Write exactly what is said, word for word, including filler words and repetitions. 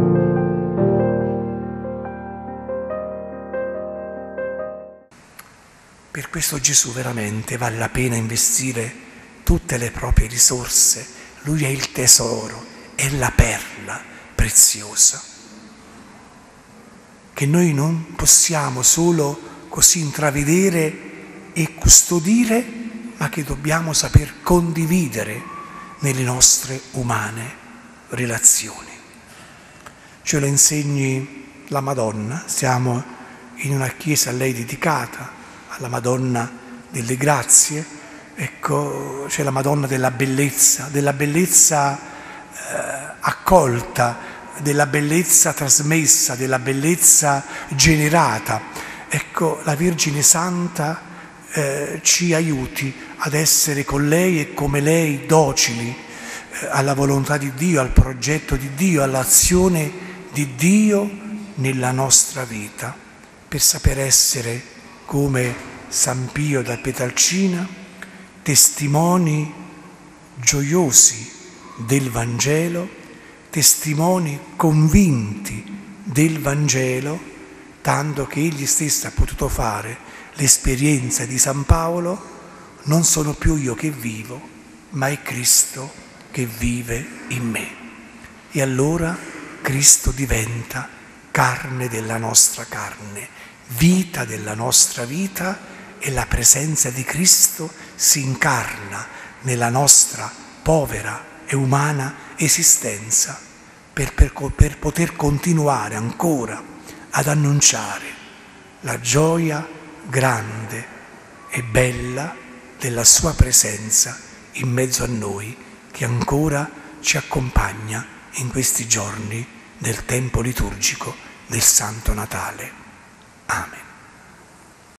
Per questo Gesù veramente vale la pena investire tutte le proprie risorse. Lui è il tesoro, è la perla preziosa, che noi non possiamo solo così intravedere e custodire, ma che dobbiamo saper condividere nelle nostre umane relazioni. Ce lo insegni la Madonna, siamo in una chiesa a lei dedicata, alla Madonna delle Grazie, ecco, c'è la Madonna della bellezza, della bellezza eh, accolta, della bellezza trasmessa, della bellezza generata. Ecco, la Vergine Santa eh, ci aiuti ad essere con lei e come lei docili eh, alla volontà di Dio, al progetto di Dio, all'azione di Dio nella nostra vita, per saper essere come San Pio da Pietrelcina, testimoni gioiosi del Vangelo, testimoni convinti del Vangelo, tanto che egli stesso ha potuto fare l'esperienza di San Paolo: non sono più io che vivo, ma è Cristo che vive in me. E allora Cristo diventa carne della nostra carne, vita della nostra vita, e la presenza di Cristo si incarna nella nostra povera e umana esistenza per, per, per poter continuare ancora ad annunciare la gioia grande e bella della sua presenza in mezzo a noi, che ancora ci accompagna in questi giorni del tempo liturgico del Santo Natale.